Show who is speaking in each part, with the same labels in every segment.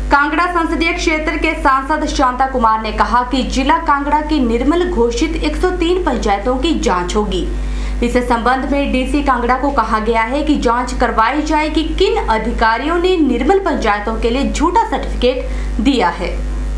Speaker 1: कांगड़ा संसदीय क्षेत्र के सांसद शांता कुमार ने कहा कि जिला कांगड़ा की निर्मल घोषित 103 पंचायतों की जांच होगी। इस संबंध में डीसी कांगड़ा को कहा गया है कि जांच करवाई जाए कि किन अधिकारियों ने निर्मल पंचायतों के लिए झूठा सर्टिफिकेट दिया है।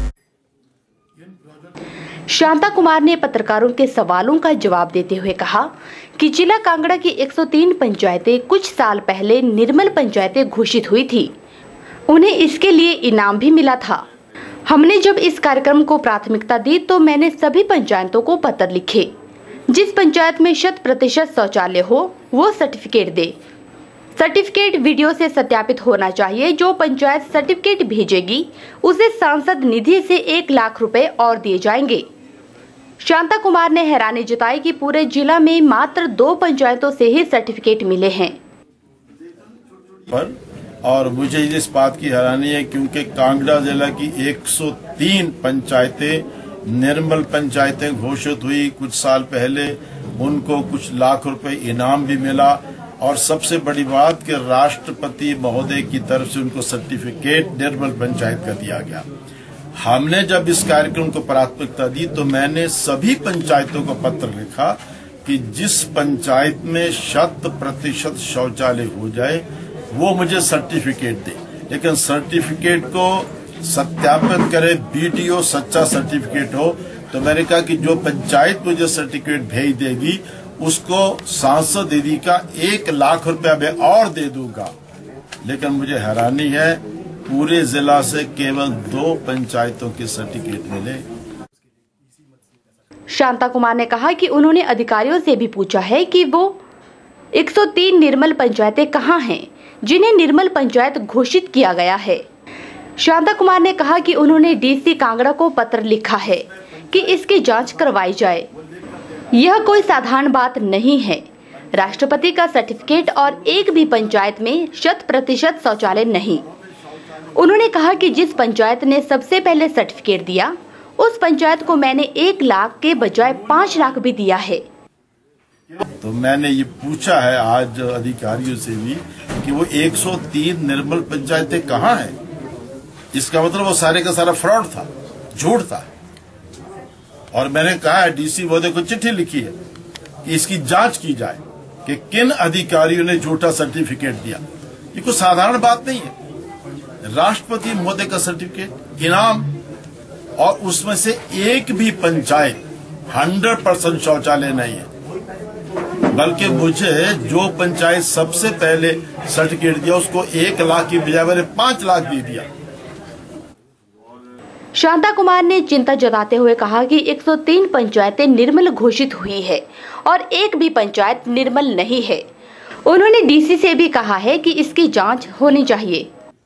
Speaker 1: शांता कुमार ने पत्रकारों के सवालों का जवाब देते हुए कहा कि जिला कांगड़ा की 103 पंचायतें कुछ साल पहले निर्मल पंचायतें घोषित हुई थी। उन्हें इसके लिए इनाम भी मिला था। हमने जब इस कार्यक्रम को प्राथमिकता दी तो मैंने सभी पंचायतों को पत्र लिखे। जिस पंचायत में 100% शौचालय हो वो सर्टिफिकेट दे। सर्टिफिकेट वीडियो से सत्यापित होना चाहिए। जो पंचायत सर्टिफिकेट भेजेगी उसे सांसद निधि से 1 लाख रुपए और दिए जाएंगे। शांता कुमार ने हैरानी जताई कि पूरे जिला में मात्र 2 पंचायतों से ही सर्टिफिकेट मिले हैं।
Speaker 2: और मुझे इस बात की हैरानी है क्योंकि कांगड़ा जिला की 103 पंचायतें निर्मल पंचायतें घोषित हुई। कुछ साल पहले उनको कुछ लाख रुपए इनाम भी मिला और सबसे बड़ी बात कि राष्ट्रपति महोदय की तरफ से उनको सर्टिफिकेट निर्मल पंचायत का दिया गया। हमने जब इस कार्यक्रम को प्राथमिकता दी तो मैंने सभी पंचायतों को पत्र लिखा कि जिस पंचायत में 100% शौचालय हो जाए वो मुझे सर्टिफिकेट दे, लेकिन सर्टिफिकेट को सत्यापित करे, बीडीओ सच्चा सर्टिफिकेट हो। तो मैंने कहा कि जो पंचायत मुझे सर्टिफिकेट भेज देगी उसको सांसद निधि का 1 लाख रुपया मैं और दे दूंगा। लेकिन मुझे हैरानी है पूरे जिला से केवल 2 पंचायतों के सर्टिफिकेट मिले।
Speaker 1: शांता कुमार ने कहा कि उन्होंने अधिकारियों से भी पूछा है कि वो 103 निर्मल पंचायतें कहां हैं जिन्हें निर्मल पंचायत घोषित किया गया है। शांता कुमार ने कहा कि उन्होंने डीसी कांगड़ा को पत्र लिखा है कि इसकी जांच करवाई जाए। यह कोई साधारण बात नहीं है। राष्ट्रपति का सर्टिफिकेट और एक भी पंचायत में 100% शौचालय नहीं। उन्होंने कहा कि जिस पंचायत ने सबसे पहले सर्टिफिकेट दिया उस पंचायत को मैंने 1 लाख के बजाय 5 लाख भी दिया है।
Speaker 2: तो मैंने ये पूछा है आज अधिकारियों से भी कि वो 103 निर्मल पंचायतें कहाँ हैं। इसका मतलब वो सारे का सारा फ्रॉड था, झूठ था। और मैंने कहा है डीसी महोदय को चिट्ठी लिखी है कि इसकी जांच की जाए कि किन अधिकारियों ने झूठा सर्टिफिकेट दिया। ये कोई साधारण बात नहीं है। राष्ट्रपति महोदय का सर्टिफिकेट, इनाम, और उसमें से एक भी पंचायत 100% शौचालय नहीं है। बल्कि मुझे जो पंचायत सबसे पहले सर्टिफिकेट दिया उसको 1 लाख की बजाय मैंने 5 लाख दे दिया।
Speaker 1: शांता कुमार ने चिंता जताते हुए कहा कि 103 पंचायतें निर्मल घोषित हुई है और एक भी पंचायत निर्मल नहीं है। उन्होंने डीसी से भी कहा है कि इसकी जांच होनी चाहिए।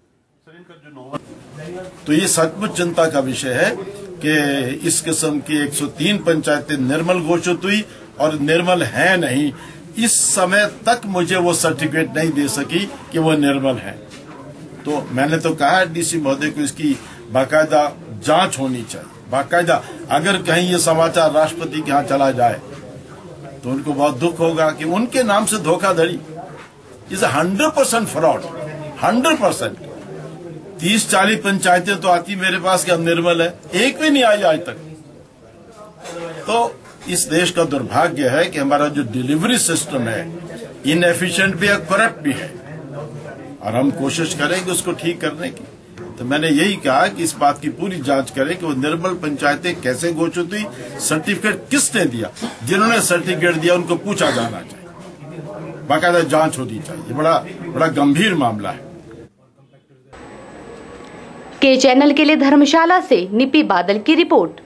Speaker 2: तो ये सचमुच चिंता का विषय है कि इस किस्म की 103 पंचायतें निर्मल घोषित हुई और निर्मल है नहीं। इस समय तक मुझे वो सर्टिफिकेट नहीं दे सकी कि वो निर्मल है। तो मैंने तो कहा है डीसी महोदय को इसकी बाकायदा जांच होनी चाहिए। बाकायदा अगर कहीं ये समाचार राष्ट्रपति के यहाँ चला जाए तो उनको बहुत दुख होगा कि उनके नाम से धोखाधड़ी, इसे 100% फ्रॉड, 100%। 30-40 पंचायतें तो आती मेरे पास कि हम निर्मल है, एक भी नहीं आई आज तक। तो इस देश का दुर्भाग्य है कि हमारा जो डिलीवरी सिस्टम है इनएफिशिएंट भी है, करप्ट भी है, और हम कोशिश करेंगे उसको ठीक करने की। तो मैंने यही कहा कि इस बात की पूरी जांच करें कि वो निर्मल पंचायतें कैसे घोषित हुई, सर्टिफिकेट किसने दिया, जिन्होंने सर्टिफिकेट दिया उनको पूछा जाना चाहिए, बाकायदा जांच होनी चाहिए। बड़ा गंभीर मामला है।
Speaker 1: के चैनल के लिए धर्मशाला से निपी बादल की रिपोर्ट।